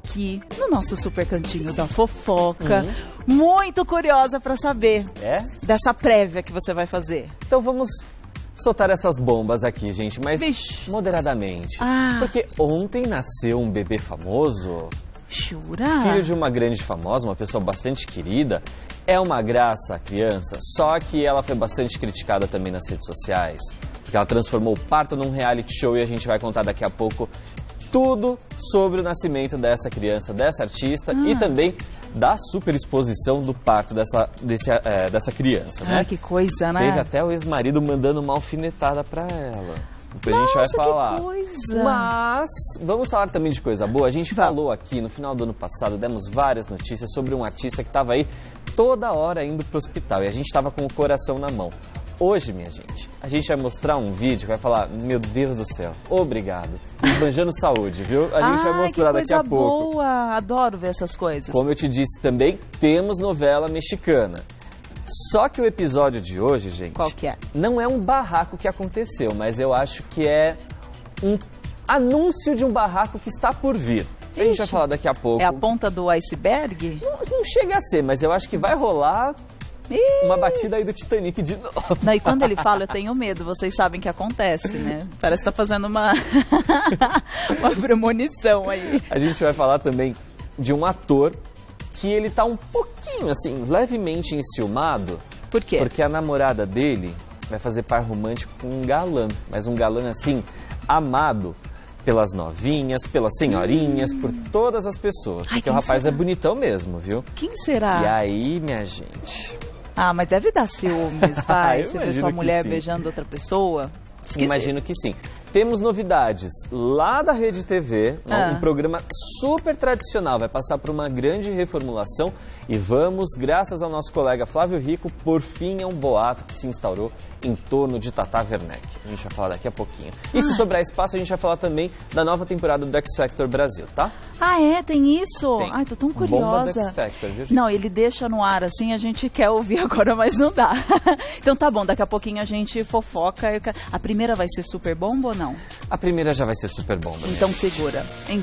aqui no nosso super cantinho da fofoca. Muito curiosa para saber dessa prévia que você vai fazer. Então vamos soltar essas bombas aqui, gente, mas moderadamente. Porque ontem nasceu um bebê famoso. Jura? Filho de uma grande famosa, uma pessoa bastante querida. É uma graça a criança, só que ela foi bastante criticada também nas redes sociais. Porque ela transformou o parto num reality show e a gente vai contar daqui a pouco tudo sobre o nascimento dessa criança, dessa artista e também da super exposição do parto dessa criança, né? Que coisa, né? Teve até o ex-marido mandando uma alfinetada pra ela. Depois a gente vai falar. Que coisa. Mas vamos falar também de coisa boa. A gente falou aqui no final do ano passado, demos várias notícias sobre um artista que estava aí toda hora indo pro hospital e a gente estava com o coração na mão. Hoje, minha gente, a gente vai mostrar um vídeo que vai falar, meu Deus do céu, obrigado. Esbanjando saúde, viu? A gente vai mostrar daqui a pouco. Boa, adoro ver essas coisas. Como eu te disse também, temos novela mexicana. Só que o episódio de hoje, gente... Qual que é? Não é um barraco que aconteceu, mas eu acho que é um anúncio de um barraco que está por vir. A gente vai falar daqui a pouco. É a ponta do iceberg? Não chega a ser, mas eu acho que vai rolar uma batida aí do Titanic de novo. Não, e quando ele fala, eu tenho medo. Vocês sabem que acontece, né? Parece que tá fazendo uma premonição aí. A gente vai falar também de um ator que ele tá um pouquinho, assim, levemente enciumado. Por quê? Porque a namorada dele vai fazer par romântico com um galã. Mas um galã, assim, amado pelas novinhas, pelas senhorinhas, por todas as pessoas. Porque o rapaz é bonitão mesmo, viu? Quem será? E aí, minha gente... mas deve dar ciúmes, vai. Você vê sua mulher beijando outra pessoa. Imagino que sim. Temos novidades lá da Rede TV, um programa super tradicional, vai passar por uma grande reformulação e vamos, graças ao nosso colega Flávio Rico, por fim é um boato que se instaurou em torno de Tata Werneck. A gente vai falar daqui a pouquinho. E se sobrar espaço, a gente vai falar também da nova temporada do X Factor Brasil, tá? Tem isso? Tem. Tô tão curiosa. Bomba do X Factor, viu, gente? Não, ele deixa no ar assim, a gente quer ouvir agora, mas não dá. Então tá bom, daqui a pouquinho a gente fofoca. A primeira vai ser super bomba ou não? A primeira já vai ser super bomba. Então segura.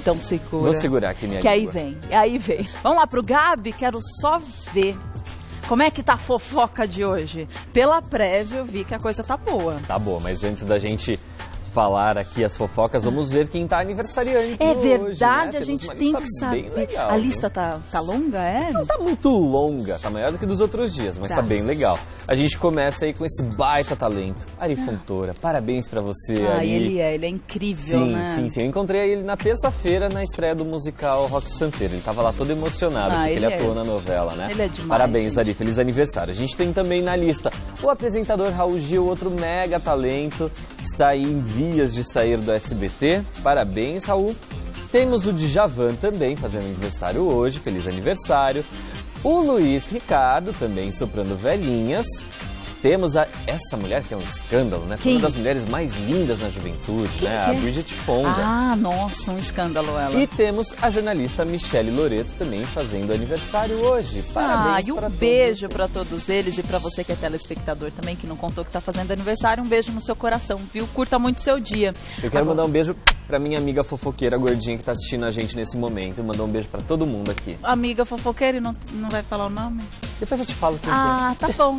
Vou segurar aqui minha língua. Que aí vem. Vamos lá pro Gabi, quero só ver como é que tá a fofoca de hoje. Pela prévia eu vi que a coisa tá boa. Tá boa, mas antes da gente falar aqui as fofocas, vamos ver quem tá aniversariante verdade, hoje, né? A gente tem que saber. Legal, a lista tá longa, Não tá muito longa, tá maior do que dos outros dias, mas tá bem legal. A gente começa aí com esse baita talento, Ari Fontoura. Parabéns pra você, Ari. Ele é incrível, né? Sim. Eu encontrei ele na terça-feira na estreia do musical Rock Santeiro. Ele tava lá todo emocionado, porque ele atuou na novela, né? Ele é demais. Parabéns, Ari. Feliz aniversário. A gente tem também na lista o apresentador Raul Gil, outro mega talento, que está aí em vias de sair do SBT. Parabéns, Raul. Temos o Djavan também fazendo aniversário hoje. Feliz aniversário. O Luiz Ricardo também soprando velhinhas. Temos essa mulher que é um escândalo, né? Foi uma das mulheres mais lindas na juventude, né? A Bridget Fonda. Nossa, um escândalo ela. E temos a jornalista Michele Loreto também fazendo aniversário hoje. Parabéns e um beijo para todos eles e para você que é telespectador também, que não contou que tá fazendo aniversário. Um beijo no seu coração, viu? Curta muito seu dia. Eu quero mandar um beijo pra minha amiga fofoqueira gordinha que tá assistindo a gente nesse momento. Mandar um beijo pra todo mundo aqui. Amiga fofoqueira e não vai falar o nome? Depois eu te falo quem tá bom.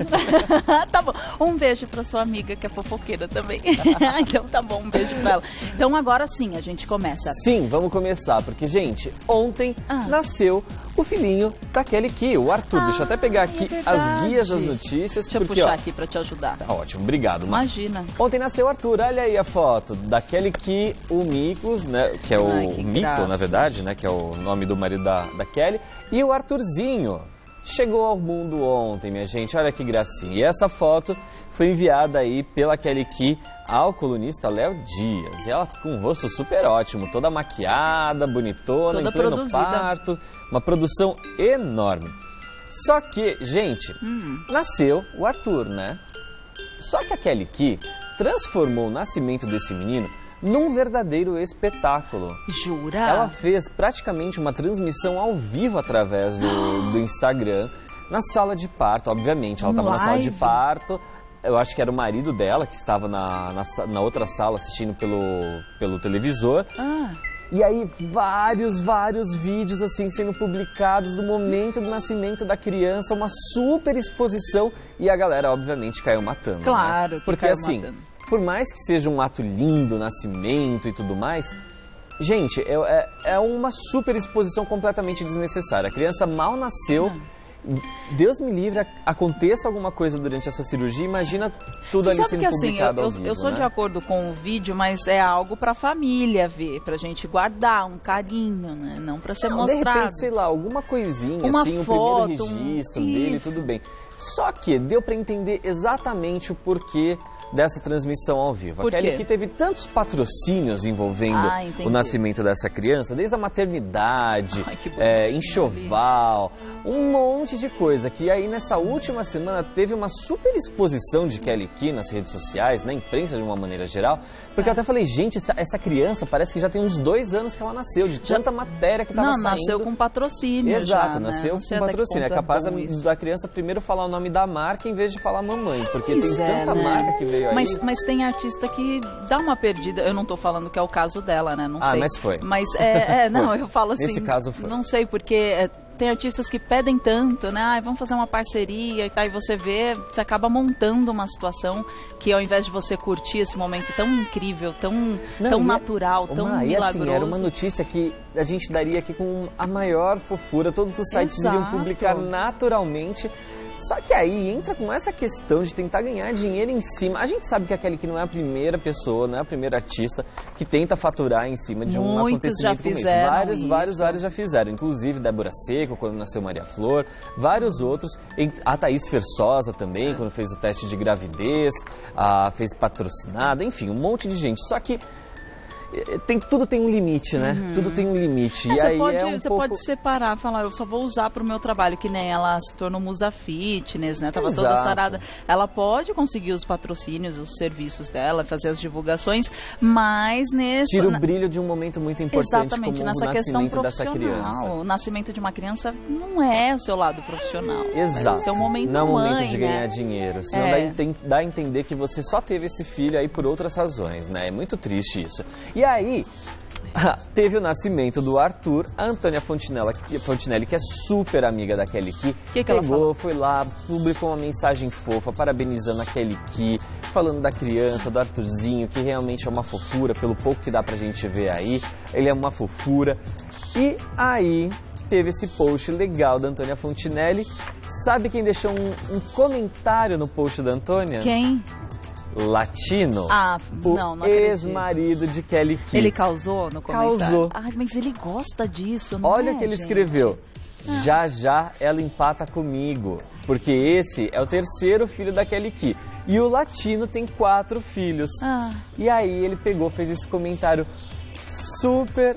Tá bom. Um beijo pra sua amiga que é fofoqueira também. Então tá bom, um beijo pra ela. Então agora sim a gente começa. Sim, vamos começar, porque, gente, ontem nasceu o filhinho da Kelly Key, o Arthur. Deixa eu até pegar aqui as guias das notícias. Deixa eu puxar aqui pra te ajudar. Tá ótimo, obrigado. Imagina. Ontem nasceu o Arthur, olha aí a foto da Kelly Key, o Miklos, né, que é o Miko, na verdade, né, que é o nome do marido da Kelly, e o Arthurzinho. Chegou ao mundo ontem, minha gente, olha que gracinha. E essa foto foi enviada aí pela Kelly Key ao colunista Léo Dias. E ela com um rosto super ótimo, toda maquiada, bonitona, toda em pleno produzida. parto. Uma produção enorme. Só que, gente, nasceu o Arthur, né? Só que a Kelly Key transformou o nascimento desse menino num verdadeiro espetáculo. Jura? Ela fez praticamente uma transmissão ao vivo através do Instagram, na sala de parto, obviamente. Ela estava na sala de parto, eu acho que era o marido dela que estava na outra sala assistindo pelo televisor. E aí vários vídeos assim sendo publicados do momento do nascimento da criança, uma super exposição e a galera obviamente caiu matando. Claro, né? Porque caiu assim, matando. Por mais que seja um ato lindo, nascimento e tudo mais, gente, é uma super exposição completamente desnecessária. A criança mal nasceu. Deus me livre, aconteça alguma coisa durante essa cirurgia, imagina tudo ali sendo publicado ao vivo, eu sou né? de acordo com o vídeo, mas é algo pra família ver, pra gente guardar um carinho, né? Não pra ser mostrado. De repente, sei lá, alguma coisinha, uma assim, foto, o primeiro registro dele, tudo bem. Só que deu pra entender exatamente o porquê dessa transmissão ao vivo. A Kelly que teve tantos patrocínios envolvendo o nascimento dessa criança, desde a maternidade, enxoval, um monte de coisa, que aí nessa última semana teve uma super exposição de Kelly Key nas redes sociais, na imprensa de uma maneira geral, porque eu até falei, gente, essa criança parece que já tem uns 2 anos que ela nasceu, de tanta matéria que estava saindo. Não, nasceu com patrocínio. Exato, já, nasceu né? com patrocínio. É capaz da criança primeiro falar o nome da marca em vez de falar mamãe, porque tem tanta marca que veio aí. Mas tem artista que dá uma perdida, eu não tô falando que é o caso dela, né? Não sei. Mas foi. Mas não, eu falo assim. Nesse caso foi. Não sei, porque tem artistas que pedem tanto, né? Vamos fazer uma parceria e tal, e você vê, você acaba montando uma situação que ao invés de você curtir esse momento tão incrível, tão natural, tão milagroso. Assim, era uma notícia que a gente daria aqui com a maior fofura, todos os sites iriam publicar naturalmente. Só que aí entra com essa questão de tentar ganhar dinheiro em cima. A gente sabe que a Kelly Key não é a primeira pessoa, não é a primeira artista que tenta faturar em cima de um acontecimento como esse. Vários já fizeram. Inclusive Débora Seco, quando nasceu Maria Flor. Vários outros. A Thaís Versosa também, quando fez o teste de gravidez. Fez patrocinada. Enfim, um monte de gente. Só que tudo tem um limite, né? Tudo tem um limite. E aí você pode separar, falar, eu só vou usar pro meu trabalho, que nem ela se tornou musa fitness, né? Tava toda sarada. Ela pode conseguir os patrocínios, os serviços dela, fazer as divulgações, mas tira o brilho de um momento muito importante. Exatamente, como nessa o questão nascimento profissional. Dessa criança. O nascimento de uma criança não é o seu lado profissional. Exato. É o momento não é o momento mãe, de ganhar dinheiro. Senão dá a entender que você só teve esse filho aí por outras razões, né? É muito triste isso. E aí, teve o nascimento do Arthur. A Antônia Fontinelli, que é super amiga da Kelly Key, pegou, foi lá, publicou uma mensagem fofa, parabenizando a Kelly Key, falando da criança, do Arthurzinho, que realmente é uma fofura, pelo pouco que dá pra gente ver aí, ele é uma fofura. E aí teve esse post legal da Antônia Fontinelli. Sabe quem deixou um comentário no post da Antônia? Quem? Latino, não ex-marido de Kelly Key. Ele causou no comentário? Causou. Mas ele gosta disso, não Olha o que ele escreveu. Já ela empata comigo, porque esse é o 3º filho da Kelly Key. E o Latino tem 4 filhos. E aí ele pegou, fez esse comentário super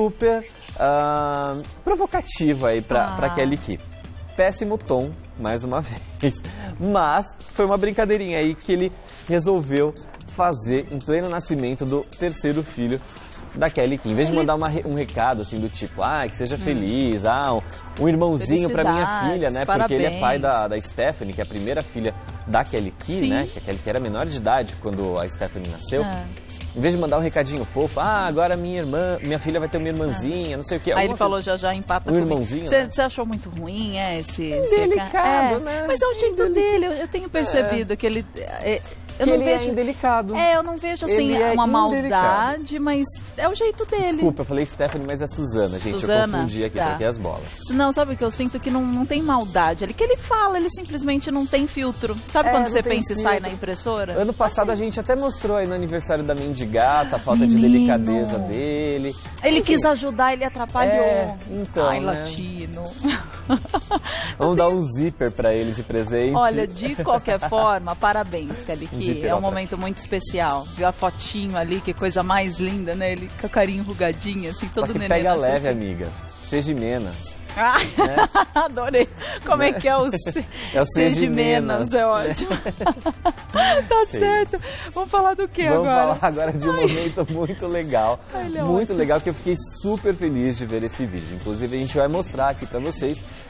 provocativo aí pra Kelly Key. Péssimo tom, mais uma vez, mas foi uma brincadeirinha aí que ele resolveu fazer em pleno nascimento do 3º filho da Kelly Key. Em vez de mandar um recado assim do tipo, que seja feliz, um irmãozinho pra minha filha, né? Parabéns. Porque ele é pai da Stephanie, que é a primeira filha da Kelly Key, né? Que a Kelly Key era menor de idade quando a Stephanie nasceu. Em vez de mandar um recadinho fofo, agora minha filha vai ter uma irmãzinha, não sei o que. Aí ele falou, já empata comigo. Irmãozinho, Você achou muito ruim, delicado, né? Mas é o jeito dele, eu tenho percebido que ele... é indelicado. Eu não vejo assim uma maldade, mas é o jeito dele. Desculpa, eu falei Stephanie, mas é Suzana, gente. Suzana, eu confundi aqui, troquei as bolas. Não, sabe o que eu sinto? Que não tem maldade ali. Que ele fala, ele simplesmente não tem filtro. Sabe quando você pensa e sai na impressora? Ano passado a gente até mostrou aí no aniversário da Mendigata a falta de delicadeza dele. Ele quis ajudar, ele atrapalhou. Então, Ai, Latino. Vamos dar um zíper pra ele de presente. Olha, de qualquer forma, parabéns, Kelly Key. É um momento muito especial. Viu a fotinho ali, que coisa mais linda, né? Ele com a carinha enrugadinha, assim, todo neném. Pega leve, amiga. Seja menos. Adorei. Como é que é o Seja menos? É ótimo. Tá certo. Vamos falar do que agora? Vamos falar agora de um momento muito legal. Muito legal, que eu fiquei super feliz de ver esse vídeo. Inclusive, a gente vai mostrar aqui pra vocês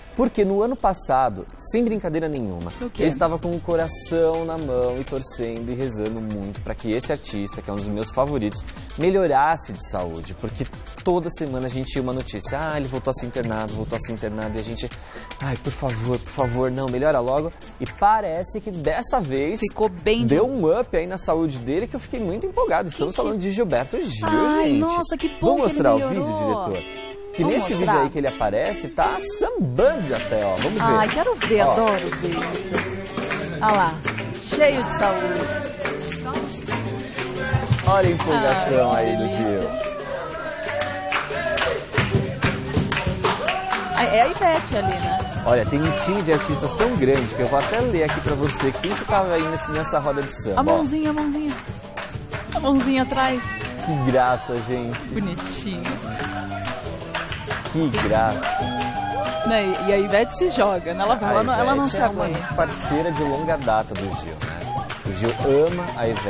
Porque no ano passado, sem brincadeira nenhuma, eu estava com o coração na mão e torcendo e rezando muito para que esse artista, que é um dos meus favoritos, melhorasse de saúde. Porque toda semana a gente tinha uma notícia, ele voltou a ser internado, e a gente, por favor, não, melhora logo. E parece que dessa vez ficou bem, deu um up aí na saúde dele que eu fiquei muito empolgado. Estamos falando de Gilberto Gil, gente. Nossa, que bom. Vou mostrar que ele o vídeo, diretor? Que Vamos nesse mostrar. vídeo aí que ele aparece, tá sambando até, ó. Vamos ver. Ai, quero ver, adoro ver isso. Olha lá, cheio de saúde. Olha a empolgação aí do Gil. É a Ivete ali, né? Olha, tem um time de artistas tão grande que eu vou até ler aqui pra você quem que tava aí nessa roda de samba. A mãozinha. A mãozinha atrás. Que graça, gente. Bonitinho. Que graça. Né? E a Ivete se joga, né? Ela não se aguenta. É uma parceira de longa data do Gil, né? O Gil ama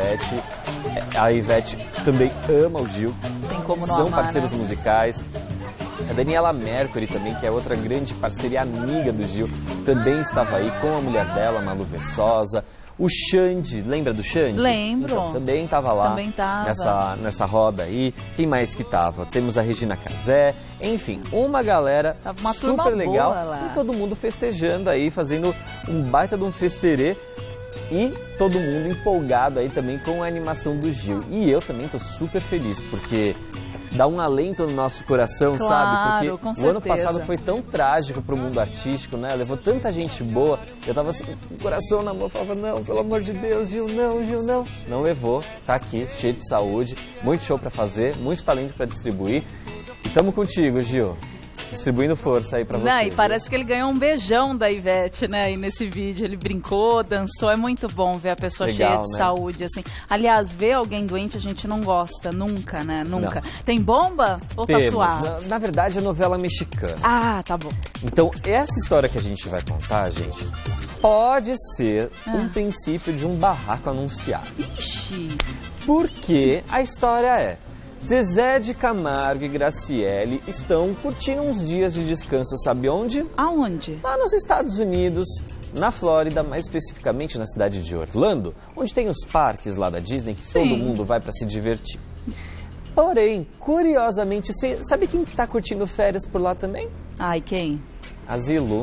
a Ivete também ama o Gil. Tem como não São amar, parceiros né? musicais. A Daniela Mercury também, que é outra grande parceira e amiga do Gil, também estava aí com a mulher dela, Malu Versosa. O Xande, lembra do Xande? Lembro. Então, também estava lá Também tava. nessa roda aí. Quem mais que estava? Temos a Regina Casé, enfim, uma galera Tava uma turma super legal. boa lá. E todo mundo festejando aí, fazendo um baita de um festerê. E todo mundo empolgado aí também com a animação do Gil. E eu também tô super feliz, porque dá um alento no nosso coração, Claro, sabe? com Porque o certeza. ano passado foi tão trágico pro mundo artístico, né? Levou tanta gente boa. Eu tava assim, com o coração na mão, falava, não, pelo amor de Deus, Gil, não. Não levou, tá aqui, cheio de saúde, muito show pra fazer, muito talento pra distribuir. E tamo contigo, Gil. Distribuindo força aí pra você. Não, e parece que ele ganhou um beijão da Ivete, né? Aí nesse vídeo ele brincou, dançou. É muito bom ver a pessoa Legal, cheia de né? saúde, assim. Aliás, ver alguém doente a gente não gosta, nunca, né? Nunca. Não. Tem bomba ou tá Temos. suave? Na verdade, é novela mexicana. Ah, tá bom. Então, essa história que a gente vai contar, gente, pode ser um princípio de um barraco anunciado. Ixi. Porque a história é: Zezé de Camargo e Graciele estão curtindo uns dias de descanso, sabe onde? Aonde? Lá nos Estados Unidos, na Flórida, mais especificamente na cidade de Orlando, onde tem os parques lá da Disney que todo mundo vai para se divertir. Porém, curiosamente, sabe quem que tá curtindo férias por lá também? Ai, quem? A Zilu.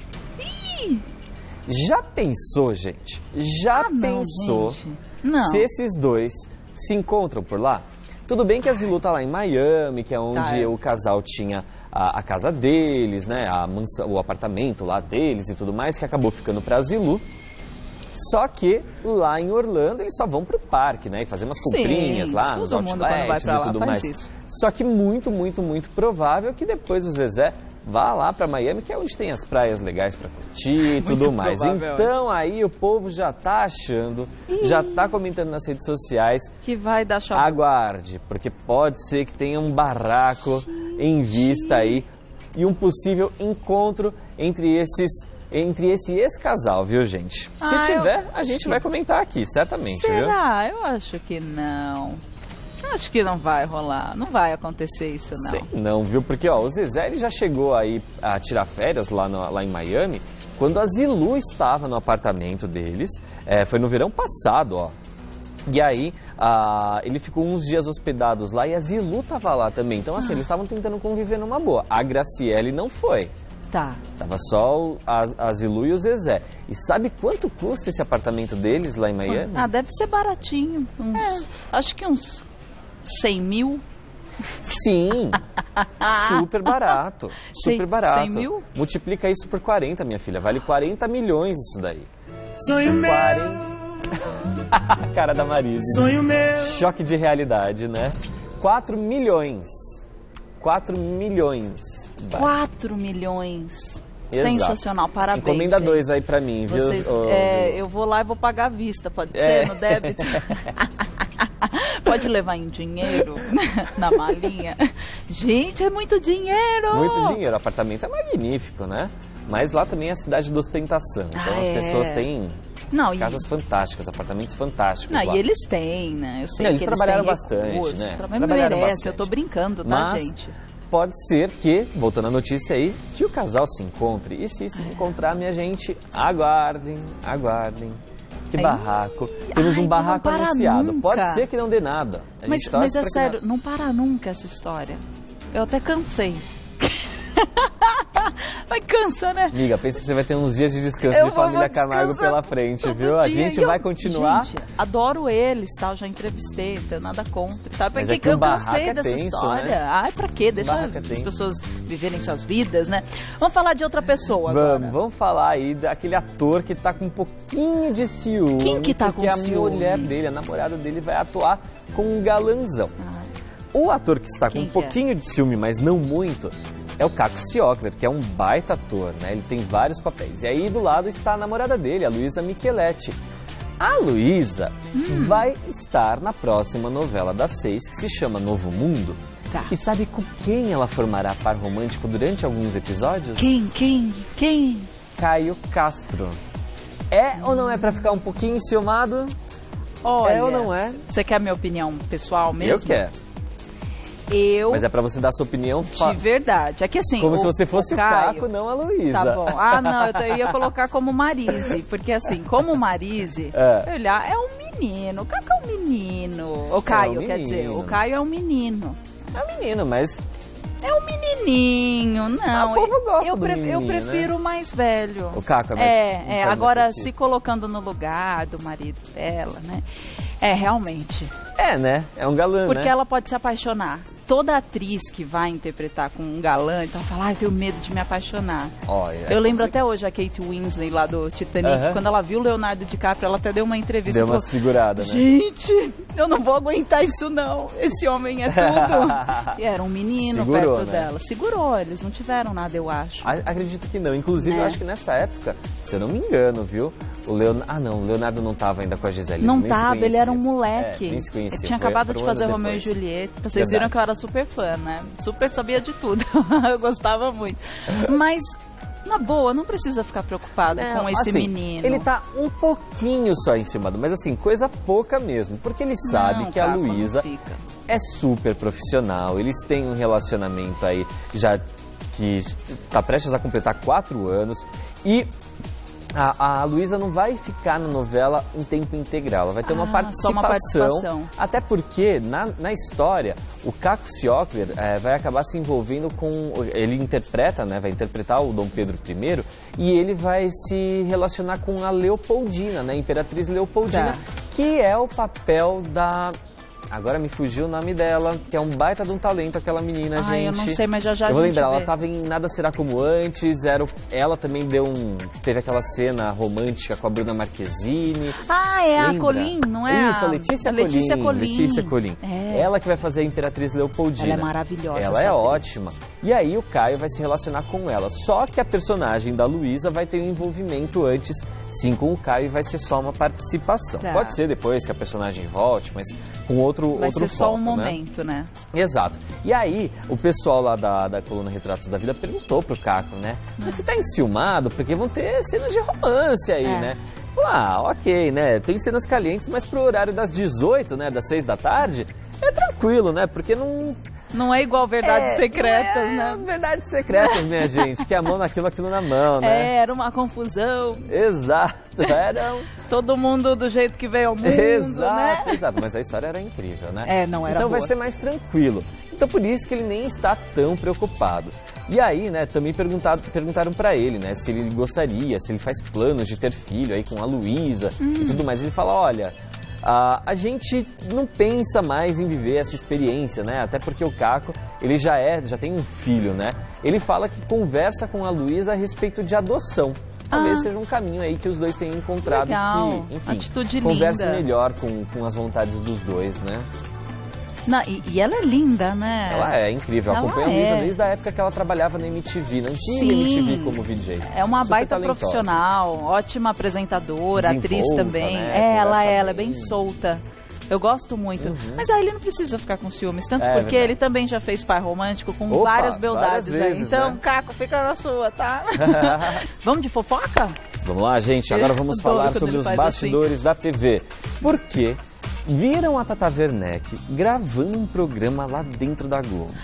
Já pensou, gente? Já pensou gente. Não. se esses dois se encontram por lá? Tudo bem que a Zilu tá lá em Miami, que é onde o casal tinha a casa deles, né? A mansão, o apartamento lá deles e tudo mais, que acabou ficando pra Zilu. Só que lá em Orlando eles só vão pro parque, né? E fazer umas comprinhas lá nos todo mundo quando vai outlets pra e lá tudo faz mais. isso. Só que muito provável que depois o Zezé vá lá pra Miami, que é onde tem as praias legais pra curtir e tudo mais. Então aí o povo já tá achando, já tá comentando nas redes sociais. Que vai dar show. Aguarde, porque pode ser que tenha um barraco em vista aí e um possível encontro entre esse ex-casal, viu, gente? Se tiver, a gente vai comentar aqui, certamente, viu? Será? Eu acho que não. Acho que não vai rolar, não vai acontecer isso, não. Sei não, viu? Porque, ó, o Zezé ele já chegou aí a tirar férias lá em Miami, quando a Zilu estava no apartamento deles, foi no verão passado, ó. E aí, ele ficou uns dias hospedados lá e a Zilu tava lá também. Então, assim, eles estavam tentando conviver numa boa. A Graciele não foi. Tá. Tava só a Zilu e o Zezé. E sabe quanto custa esse apartamento deles lá em Miami? Ah, deve ser baratinho. Acho que uns 100 mil. Sim, super barato, super barato. 100 mil? Multiplica isso por 40, minha filha, vale 40 milhões isso daí. Sonho meu, Cara da Marise. sonho meu. Choque de realidade, né? 4 milhões. 4 milhões. 4 milhões. Exato. Sensacional, parabéns. Encomenda gente. 2 aí pra mim, viu? Vocês, ô, eu vou lá e vou pagar à vista, pode ser, no débito? Pode levar em dinheiro na malinha. Gente, é muito dinheiro! Muito dinheiro, o apartamento é magnífico, né? Mas lá também é a cidade de ostentação. Então as pessoas têm casas fantásticas, apartamentos fantásticos lá. E eles têm, né? Eu sei Eles que trabalharam eles têm bastante, recursos, né? Mas Trabalharam merece, bastante. eu tô brincando, tá, Mas, gente? pode ser que, voltando à notícia aí, que o casal se encontre. E se encontrar, minha gente, aguardem. Que barraco. Temos um barraco anunciado. Nunca. Pode ser que não dê nada. Mas é sério, não para nunca essa história. Eu até cansei. Mas cansa, né? Amiga, pensa que você vai ter uns dias de descanso de família Camargo pela frente, viu? A gente vai continuar. Gente, adoro eles, tá? Eu já entrevistei, não tenho nada contra, tá? Mas porque eu cansei dessa história. Né? Ai, pra quê? Deixa as pessoas viverem suas vidas, né? Vamos falar de outra pessoa agora. Vamos falar aí daquele ator que tá com um pouquinho de ciúme. Quem que tá com ciúme? Porque a mulher dele, a namorada dele, vai atuar com um galanzão. O ator que está com um pouquinho de ciúme, mas não muito, é o Caco Ciocler, que é um baita ator, né? Ele tem vários papéis. E aí do lado está a namorada dele, a Luísa Micheletti. A Luísa vai estar na próxima novela das 6, que se chama Novo Mundo. Tá. E sabe com quem ela formará par romântico durante alguns episódios? Quem? Caio Castro. É ou não é pra ficar um pouquinho enciumado? Olha, é ou não é? Você quer a minha opinião pessoal mesmo? Eu quero. Mas é pra você dar sua opinião de verdade. É que assim, como se você fosse o Caio, Caco, não a Luísa. Tá bom. Ah, não, eu ia colocar como Marise. Porque assim, como Marise, olhar, é um menino. O Caco é um menino. O Caio, quer dizer, o Caio é um menino. É um menino, mas... É um menininho, não. O povo gosta do menino, eu prefiro o mais velho. O Caco é mais... agora se colocando no lugar do marido dela, né? Realmente. Né? É um galã, porque ela pode se apaixonar. Toda atriz que vai interpretar com um galã, então fala, eu tenho medo de me apaixonar. Eu lembro até hoje a Kate Winslet lá do Titanic, quando ela viu o Leonardo DiCaprio, ela até deu uma entrevista. Deu uma segurada, né? Gente, eu não vou aguentar isso não. Esse homem é tudo. E era um menino perto dela. Segurou, eles não tiveram nada, eu acho. Acredito que não. Inclusive, eu acho que nessa época, se eu não me engano, viu? O Leonardo não estava ainda com a Gisele. Não estava, ele era um moleque. Nem se conhecia. Ele tinha acabado de fazer Romeu e Julieta. Vocês viram que eu era super fã, né? Super sabia de tudo. Eu gostava muito. Mas, na boa, não precisa ficar preocupada com esse menino. Ele tá um pouquinho só enciumado, mas assim, coisa pouca mesmo. Porque ele sabe que a Luísa é super profissional. Eles têm um relacionamento aí já que tá prestes a completar 4 anos. E... A Luísa não vai ficar na novela em tempo integral, ela vai ter uma participação, até porque na história o Caco Ciocler vai acabar se envolvendo com, ele interpreta, né, vai interpretar o Dom Pedro I e ele vai se relacionar com a Leopoldina, né, Imperatriz Leopoldina, que é o papel da... Agora me fugiu o nome dela, que é um baita de um talento, aquela menina, gente. Eu não sei, mas já eu vou lembrar, ela tava em Nada Será Como Antes, ela também teve aquela cena romântica com a Bruna Marquezine. A Colin, não é? Isso, a Letícia Colin. Ela que vai fazer a Imperatriz Leopoldina. Ela é maravilhosa. Ela é ótima. E aí o Caio vai se relacionar com ela. Só que a personagem da Luísa vai ter um envolvimento antes, sim, com o Caio, e vai ser só uma participação. Pode ser depois que a personagem volte, mas com outro vai ser foco, só um momento, né? Exato. E aí, o pessoal lá da coluna Retratos da Vida perguntou pro Caco, né? Você tá enciumado? Porque vão ter cenas de romance aí, né? Ok, né? Tem cenas calientes, mas pro horário das 18, né? Das 6 da tarde, é tranquilo, né? Porque não... Não é igual Verdades Secretas, né? Verdades Secretas, minha gente, que é a mão naquilo, aquilo na mão, né? Era uma confusão. Exato, era todo mundo do jeito que veio ao mundo, né? Exato, mas a história era incrível, né? Não era Então boa. Vai ser mais tranquilo. Então por isso que ele nem está tão preocupado. E aí, né, também perguntaram pra ele, né, se ele gostaria, se ele faz planos de ter filho aí com a Luísa e tudo mais. Ele fala, olha... a gente não pensa mais em viver essa experiência, né? Até porque o Caco, ele já tem um filho, né? Ele fala que conversa com a Luísa a respeito de adoção. Talvez seja um caminho aí que os dois tenham encontrado. Legal. Que, enfim, atitude converse linda. melhor com as vontades dos dois, né? Não, e ela é linda, né? Ela é incrível. Eu acompanho a Luísa desde a época que ela trabalhava na MTV. Não tinha MTV como VJ. É uma super baita talentosa. Profissional, ótima apresentadora, atriz também. Né? Ela é bem solta. Eu gosto muito. Mas aí ele não precisa ficar com ciúmes, tanto porque verdade. ele também já fez par romântico com várias beldades vezes, aí. Então, né? Caco, fica na sua, tá? Vamos de fofoca? Vamos lá, gente. Agora vamos falar sobre os bastidores da TV. Por quê? Viram a Tata Werneck gravando um programa lá dentro da Globo.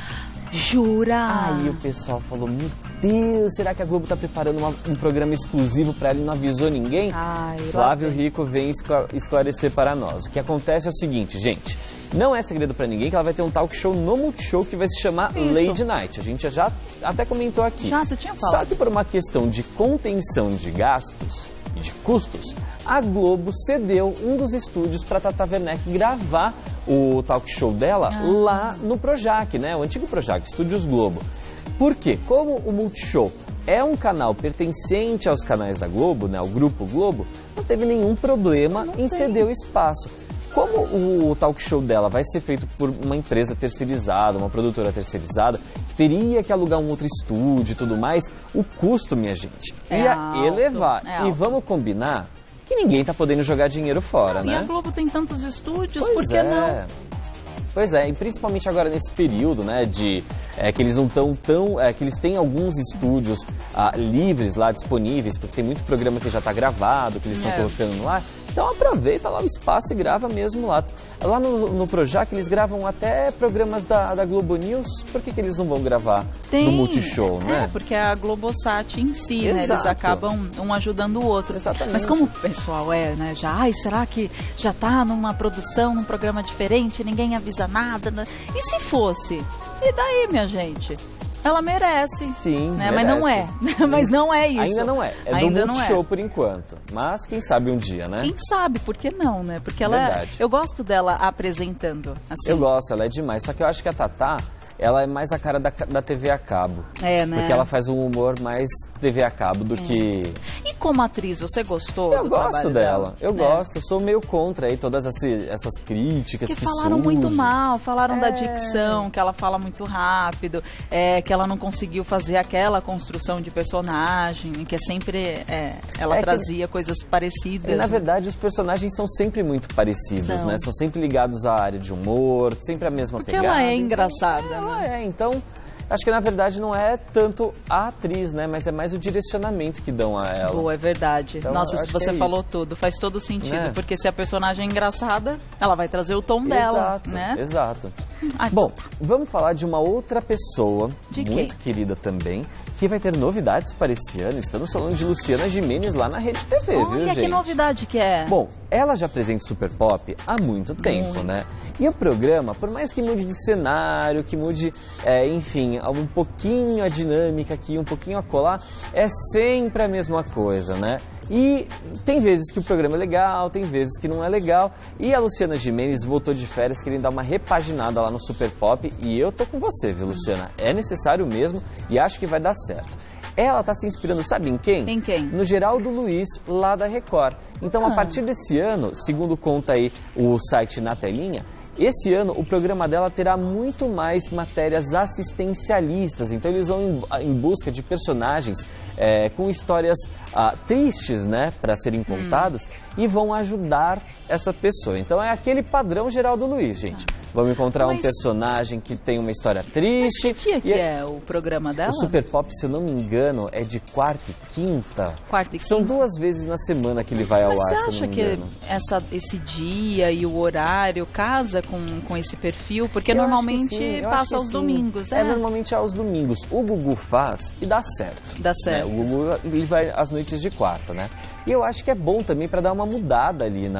Jura? Aí o pessoal falou, meu Deus, será que a Globo tá preparando um programa exclusivo para ele e não avisou ninguém? Flávio Rico vem esclarecer para nós. O que acontece é o seguinte, gente, não é segredo para ninguém que ela vai ter um talk show no Multishow que vai se chamar Lady Night. A gente já até comentou aqui. Você tinha falado. Só que por uma questão de contenção de gastos e de custos, a Globo cedeu um dos estúdios para Tata Werneck gravar o talk show dela lá no Projac, né? O antigo Projac, Estúdios Globo. Por quê? Como o Multishow é um canal pertencente aos canais da Globo, né? O Grupo Globo, não teve nenhum problema em ceder o espaço. Como o talk show dela vai ser feito por uma empresa terceirizada, uma produtora terceirizada, que teria que alugar um outro estúdio e tudo mais, o custo, minha gente, ia elevar. E vamos combinar que ninguém tá podendo jogar dinheiro fora, né? E a Globo tem tantos estúdios, por que não? Pois é, e principalmente agora nesse período, né, que eles não estão que eles têm alguns estúdios livres lá, disponíveis, porque tem muito programa que já está gravado, que eles estão colocando no ar. Então aproveita lá o espaço e grava mesmo lá. Lá no Projac eles gravam até programas da Globo News, por que eles não vão gravar no Multishow, né? Porque a Globosat em si, né, eles acabam um ajudando o outro. Exatamente. Mas como o pessoal né, será que já tá numa produção, num programa diferente, ninguém avisa nada, né? E se fosse? E daí, minha gente? Ela merece. Sim, né? merece. Mas não é. Mas não é isso. Ainda não é. É do Multishow por enquanto. Mas quem sabe um dia, né? Quem sabe, por que não, né? Porque ela eu gosto dela apresentando. Assim. Eu gosto, ela é demais. Só que eu acho que a Tatá, ela é mais a cara da TV a cabo. Né? Porque ela faz um humor mais TV a cabo do que... E como atriz, você gostou do trabalho dela? Dela? Eu gosto, eu sou meio contra aí todas essas críticas que falaram muito mal, falaram da dicção, que ela fala muito rápido, que ela não conseguiu fazer aquela construção de personagem, que é sempre... ela trazia coisas parecidas. E, na verdade, os personagens são sempre muito parecidos, né? São sempre ligados à área de humor, sempre a mesma pegada. Porque ela é engraçada, né? Então, acho que na verdade não é tanto a atriz, né? Mas é mais o direcionamento que dão a ela. Boa, é verdade. Então, nossa, se você falou tudo, faz todo sentido. Né? Porque se a personagem é engraçada, ela vai trazer o tom dela, né? Exato. Bom, vamos falar de uma outra pessoa, muito querida também, que vai ter novidades para esse ano. Estamos falando de Luciana Gimenez lá na Rede TV, viu, gente? Que novidade que é? Bom, ela já apresenta Super Pop há muito tempo, né? E o programa, por mais que mude de cenário, que mude, enfim, um pouquinho a dinâmica aqui, um pouquinho a colar, é sempre a mesma coisa, né? E tem vezes que o programa é legal, tem vezes que não é legal. E a Luciana Gimenez voltou de férias querendo dar uma repaginada lá no Super Pop. E eu tô com você, viu, Luciana? É necessário mesmo e acho que vai dar certo. Ela tá se inspirando, sabe em quem? Em quem? No Geraldo Luiz, lá da Record. Então, a partir desse ano, segundo conta aí o site Na Telinha, esse ano o programa dela terá muito mais matérias assistencialistas. Então eles vão em busca de personagens com histórias tristes, né, para serem contadas e vão ajudar essa pessoa. Então é aquele padrão Geraldo Luiz, gente. Vamos encontrar um personagem que tem uma história triste. Mas que dia que é o programa dela? O Super Pop, se eu não me engano, é de quarta e quinta. Quarta e quinta? São 2 vezes na semana que ele vai ao ar, se eu não me engano. Mas você acha que esse dia e o horário casa com esse perfil? Porque normalmente passa aos domingos, normalmente aos domingos. O Gugu faz e dá certo. Dá certo. O Gugu ele vai às noites de quarta, né? E eu acho que é bom também para dar uma mudada ali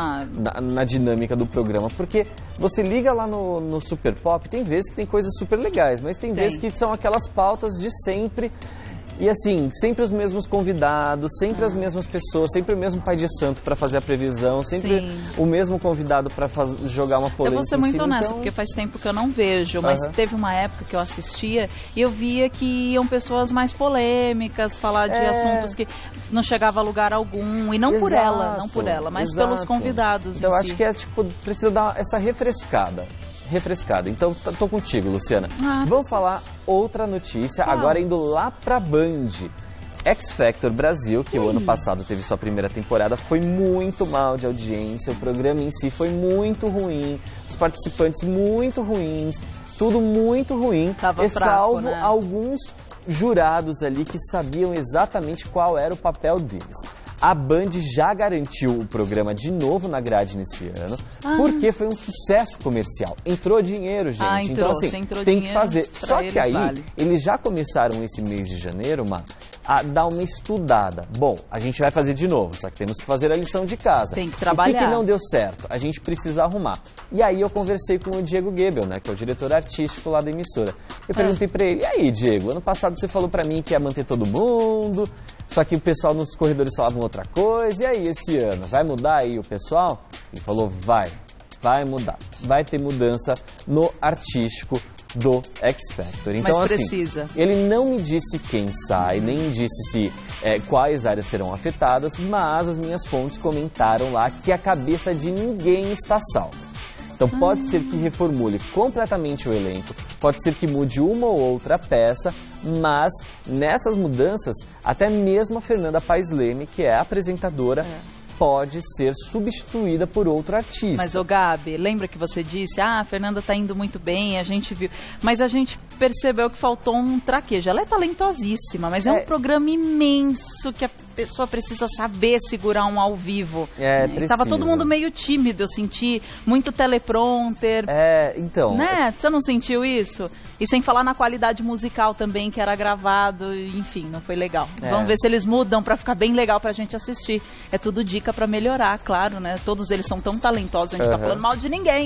na dinâmica do programa, porque você liga lá no Super Pop, tem vezes que tem coisas super legais, mas tem vezes que são aquelas pautas de sempre. E assim, sempre os mesmos convidados, sempre as mesmas pessoas, sempre o mesmo pai de santo para fazer a previsão, sempre o mesmo convidado para jogar uma polêmica. Eu vou ser muito honesta, porque faz tempo que eu não vejo, mas teve uma época que eu assistia e eu via que iam pessoas mais polêmicas, falar de assuntos que não chegava a lugar algum, e não por ela, mas pelos convidados. Então eu acho que precisa dar essa refrescada. Então, tô contigo, Luciana. Vamos falar outra notícia, agora indo lá pra Band. X Factor Brasil, que o ano passado teve sua primeira temporada, foi muito mal de audiência, o programa em si foi muito ruim, os participantes muito ruins, tudo muito ruim, salvo alguns jurados ali que sabiam exatamente qual era o papel deles. A Band já garantiu o programa de novo na grade nesse ano, porque foi um sucesso comercial. Entrou dinheiro, gente. Então, assim, tem que fazer. Só que aí, eles já começaram esse mês de janeiro, a dar uma estudada. Bom, a gente vai fazer de novo, só que temos que fazer a lição de casa. Tem que trabalhar. O que não deu certo? A gente precisa arrumar. E aí eu conversei com o Diego Gebel, né, que é o diretor artístico lá da emissora. Eu perguntei pra ele, e aí, Diego, ano passado você falou pra mim que ia manter todo mundo, só que o pessoal nos corredores falavam outra coisa, e aí, esse ano, vai mudar aí o pessoal? Ele falou, vai mudar. Vai ter mudança no artístico do X Factor. Então, mas precisa. Assim, ele não me disse quem sai, nem disse quais áreas serão afetadas, mas as minhas fontes comentaram lá que a cabeça de ninguém está salva. Então pode ser que reformule completamente o elenco, pode ser que mude uma ou outra peça, mas nessas mudanças, até mesmo a Fernanda Paes Leme, que é a apresentadora, pode ser substituída por outro artista. Mas, ô Gabi, lembra que você disse, a Fernanda tá indo muito bem, a gente viu, mas a gente percebeu que faltou um traquejo. Ela é talentosíssima, mas é um programa imenso que a pessoa precisa saber segurar um ao vivo. Tava todo mundo meio tímido, eu senti muito teleprompter. Então... Né? Você não sentiu isso? E sem falar na qualidade musical também, que era gravado, enfim, não foi legal. Vamos ver se eles mudam pra ficar bem legal pra gente assistir. É tudo dica pra melhorar, claro, né? Todos eles são tão talentosos, a gente tá falando mal de ninguém.